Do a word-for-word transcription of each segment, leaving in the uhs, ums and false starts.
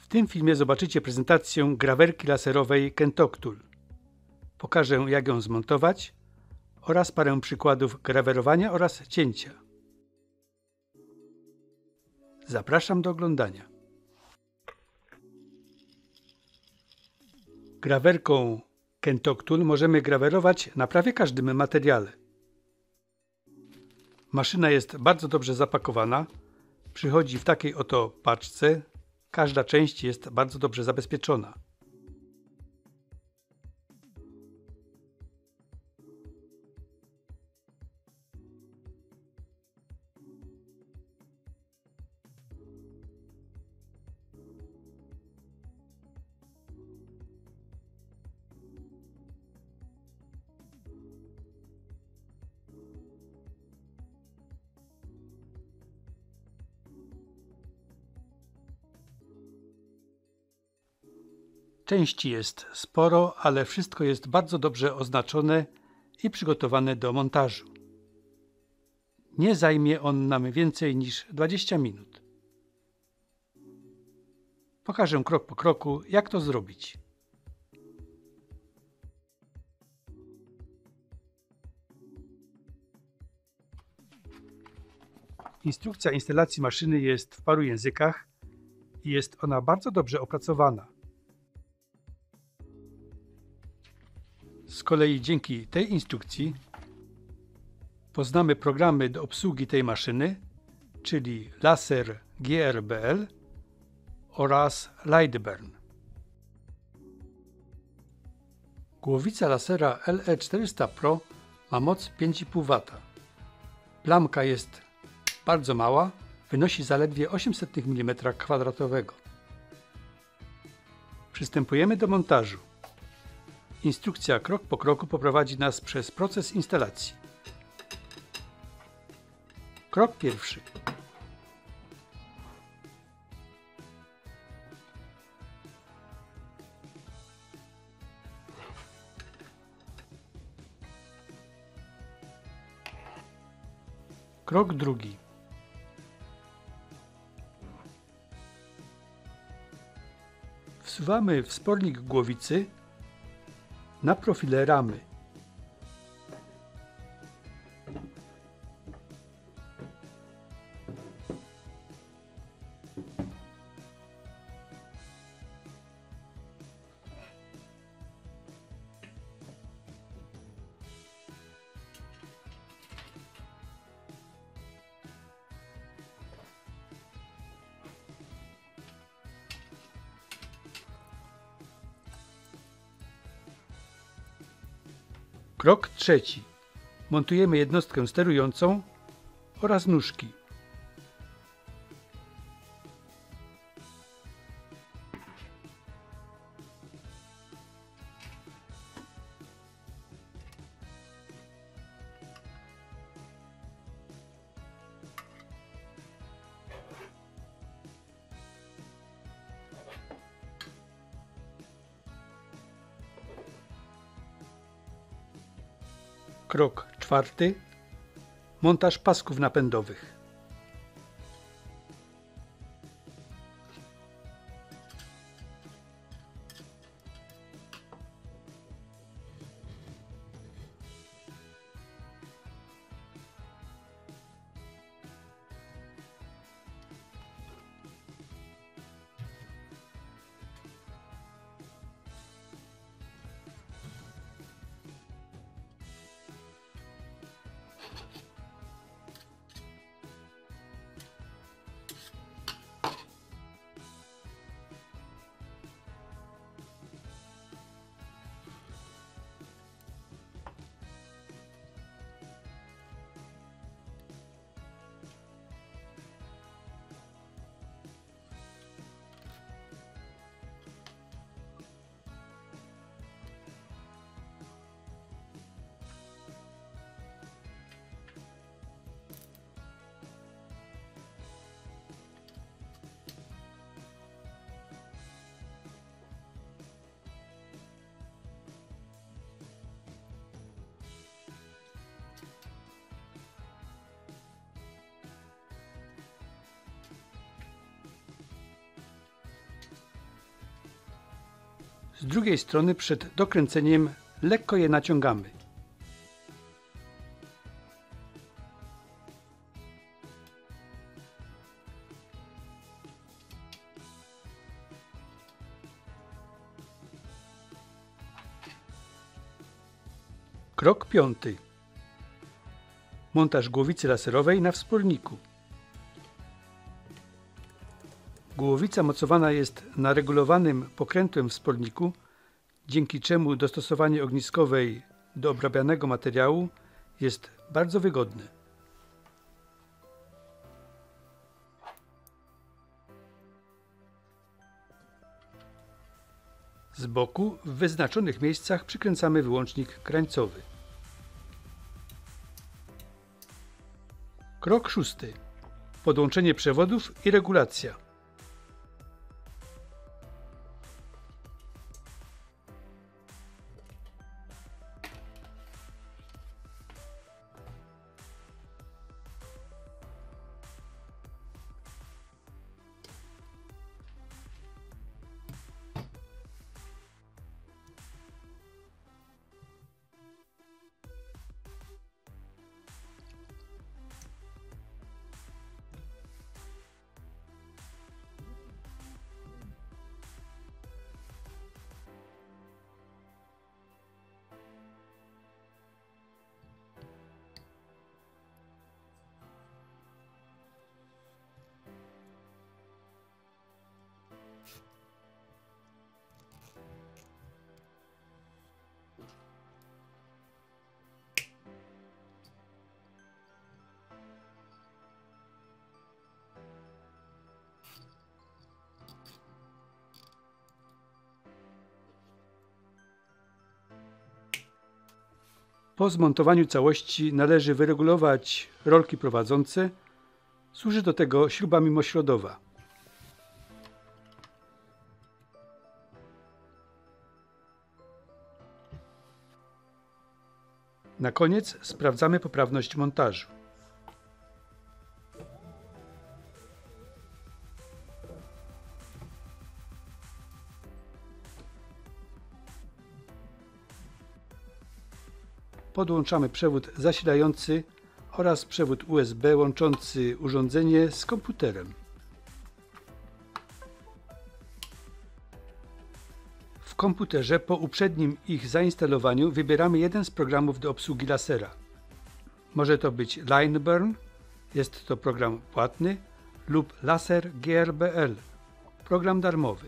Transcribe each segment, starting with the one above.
W tym filmie zobaczycie prezentację grawerki laserowej Kentoktool. Pokażę, jak ją zmontować oraz parę przykładów grawerowania oraz cięcia. Zapraszam do oglądania. Grawerką Kentoktool możemy grawerować na prawie każdym materiale. Maszyna jest bardzo dobrze zapakowana. Przychodzi w takiej oto paczce. Każda część jest bardzo dobrze zabezpieczona. Części jest sporo, ale wszystko jest bardzo dobrze oznaczone i przygotowane do montażu. Nie zajmie on nam więcej niż dwadzieścia minut. Pokażę krok po kroku, jak to zrobić. Instrukcja instalacji maszyny jest w paru językach i jest ona bardzo dobrze opracowana. Z kolei dzięki tej instrukcji poznamy programy do obsługi tej maszyny, czyli Laser G R B L oraz Lightburn. Głowica lasera L E czterysta Pro ma moc pięć i pół wata. Plamka jest bardzo mała, wynosi zaledwie osiemset milimetrów kwadratowego. Przystępujemy do montażu. Instrukcja krok po kroku poprowadzi nas przez proces instalacji. Krok pierwszy. Krok drugi. Wsuwamy wspornik głowicy na profile ramy. Krok trzeci. Montujemy jednostkę sterującą oraz nóżki. Krok czwarty. Montaż pasków napędowych. Z drugiej strony przed dokręceniem lekko je naciągamy. Krok piąty. Montaż głowicy laserowej na wsporniku. Głowica mocowana jest na regulowanym pokrętłem wsporniku, dzięki czemu dostosowanie ogniskowej do obrabianego materiału jest bardzo wygodne. Z boku w wyznaczonych miejscach przykręcamy wyłącznik krańcowy. Krok szósty. Podłączenie przewodów i regulacja. Po zmontowaniu całości należy wyregulować rolki prowadzące. Służy do tego śruba mimośrodowa. Na koniec sprawdzamy poprawność montażu. Podłączamy przewód zasilający oraz przewód U S B łączący urządzenie z komputerem. W komputerze po uprzednim ich zainstalowaniu wybieramy jeden z programów do obsługi lasera. Może to być LineBurn, jest to program płatny, lub Laser G R B L, program darmowy.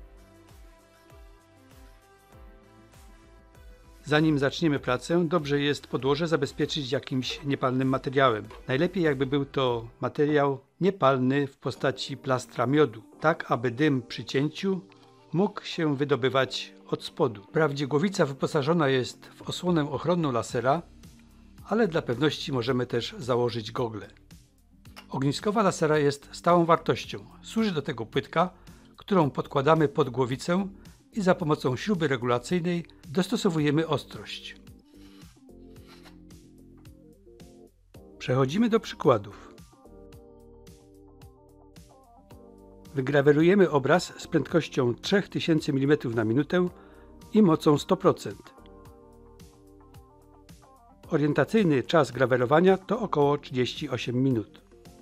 Zanim zaczniemy pracę, dobrze jest podłoże zabezpieczyć jakimś niepalnym materiałem. Najlepiej jakby był to materiał niepalny w postaci plastra miodu, tak aby dym przy cięciu mógł się wydobywać od spodu. Wprawdzie głowica wyposażona jest w osłonę ochronną lasera, ale dla pewności możemy też założyć gogle. Ogniskowa lasera jest stałą wartością. Służy do tego płytka, którą podkładamy pod głowicę i za pomocą śruby regulacyjnej dostosowujemy ostrość. Przechodzimy do przykładów. Wygrawerujemy obraz z prędkością trzy tysiące milimetrów na minutę i mocą sto procent. Orientacyjny czas grawerowania to około trzydzieści osiem minut.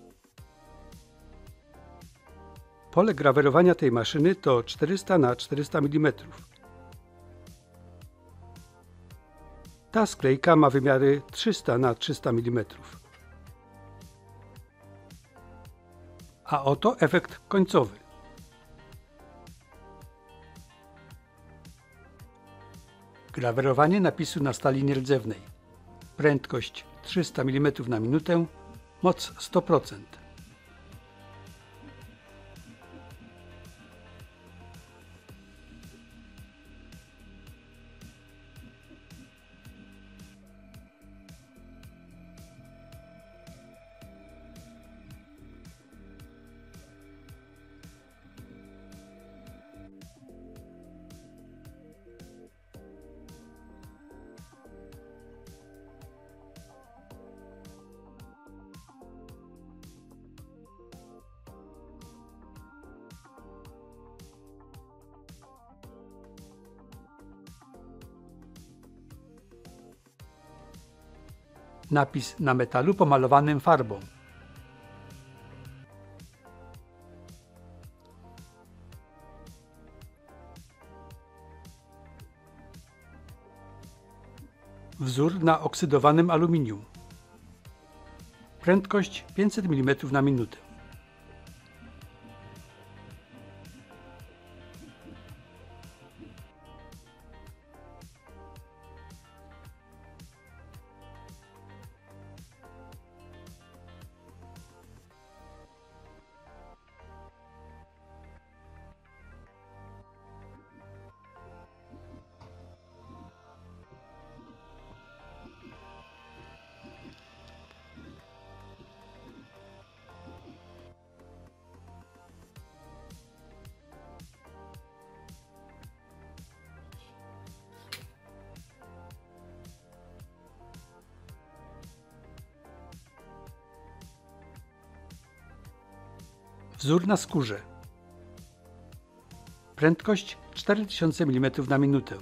Pole grawerowania tej maszyny to czterysta na czterysta milimetrów. Ta sklejka ma wymiary trzysta na trzysta milimetrów. A oto efekt końcowy. Grawerowanie napisu na stali nierdzewnej. Prędkość trzysta milimetrów na minutę, moc sto procent. napis na metalu pomalowanym farbą. Wzór na oksydowanym aluminium. Prędkość pięćset milimetrów na minutę. Wzór na skórze. Prędkość cztery tysiące milimetrów na minutę.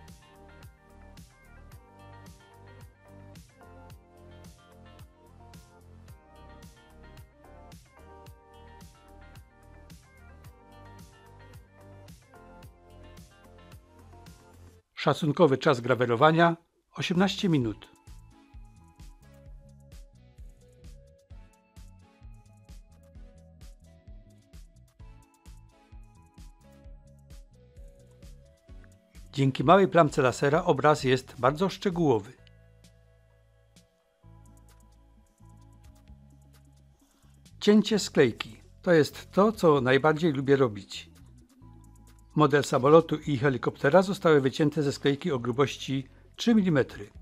Szacunkowy czas grawerowania osiemnaście minut. Dzięki małej plamce lasera obraz jest bardzo szczegółowy. Cięcie sklejki to jest to, co najbardziej lubię robić. Model samolotu i helikoptera zostały wycięte ze sklejki o grubości trzy milimetry.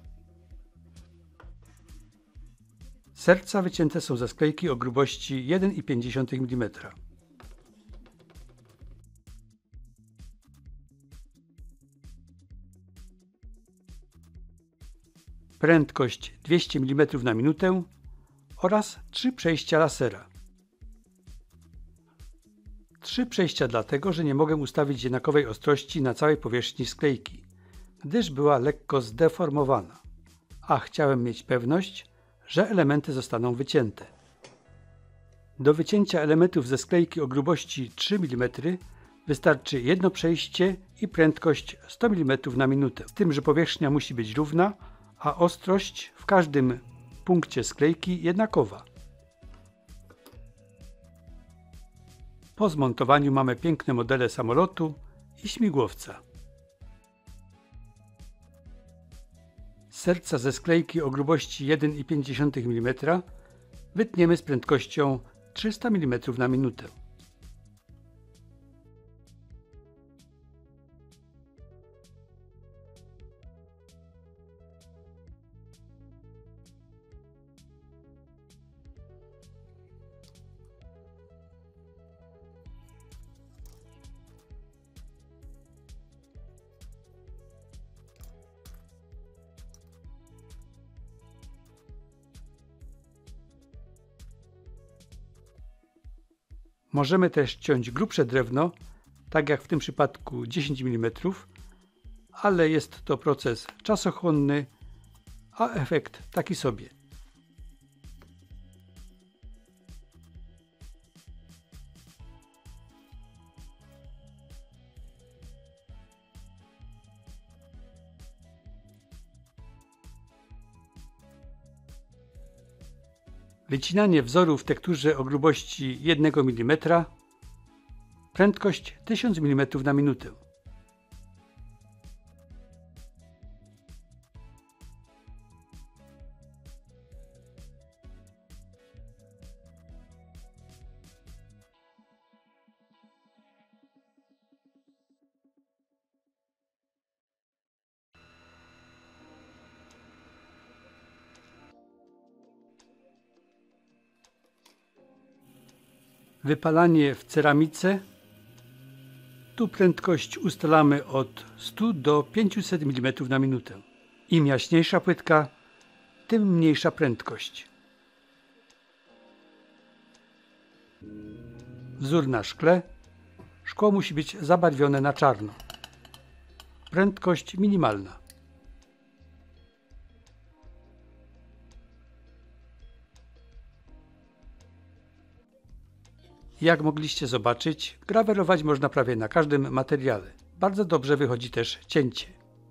Serca wycięte są ze sklejki o grubości jeden i pięć dziesiątych milimetra. Prędkość dwieście milimetrów na minutę oraz trzy przejścia lasera. Trzy przejścia dlatego, że nie mogę ustawić jednakowej ostrości na całej powierzchni sklejki, gdyż była lekko zdeformowana, a chciałem mieć pewność, że elementy zostaną wycięte. Do wycięcia elementów ze sklejki o grubości trzy milimetry wystarczy jedno przejście i prędkość sto milimetrów na minutę, z tym, że powierzchnia musi być równa, a ostrość w każdym punkcie sklejki jednakowa. Po zmontowaniu mamy piękne modele samolotu i śmigłowca. Serca ze sklejki o grubości jeden i pięć dziesiątych milimetra wytniemy z prędkością trzysta milimetrów na minutę. Możemy też ciąć grubsze drewno, tak jak w tym przypadku dziesięć milimetrów, ale jest to proces czasochłonny, a efekt taki sobie. Wycinanie wzoru w tekturze o grubości jednego milimetra, prędkość tysiąc milimetrów na minutę. Wypalanie w ceramice. Tu prędkość ustalamy od stu do pięciuset milimetrów na minutę. Im jaśniejsza płytka, tym mniejsza prędkość. Wzór na szkle. Szkło musi być zabarwione na czarno. Prędkość minimalna. Jak mogliście zobaczyć, grawerować można prawie na każdym materiale. Bardzo dobrze wychodzi też cięcie.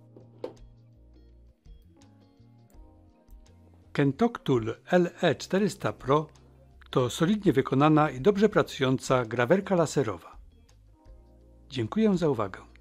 Kentock Tool L E czterysta Pro to solidnie wykonana i dobrze pracująca grawerka laserowa. Dziękuję za uwagę.